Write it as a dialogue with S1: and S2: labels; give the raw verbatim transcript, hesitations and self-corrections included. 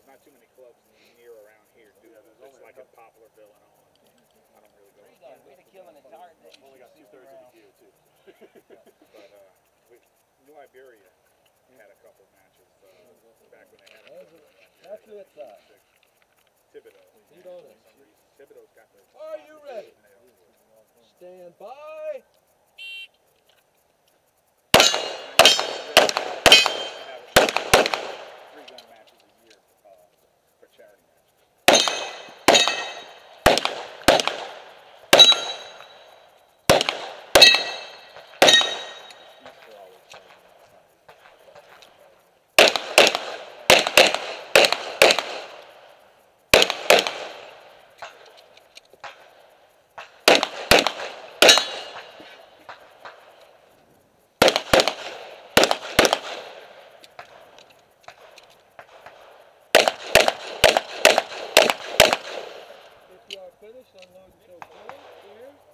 S1: there's not too many clubs near around here, dude. Yeah, it's like in Poplarville and all. I don't really go.
S2: Pretty done. Way to kill an entire day.
S3: Only got two thirds of the queue too.
S1: But uh, we, New Iberia had a couple matches uh, back when they had.
S4: That's, that's it, side.
S1: Thibodeau.
S4: Heat on it.
S1: Thibodeau's got the.
S4: Are you ready? Stand by.
S1: Three gun matches a year uh, for charity matches.
S4: If you are finished, unload your clear.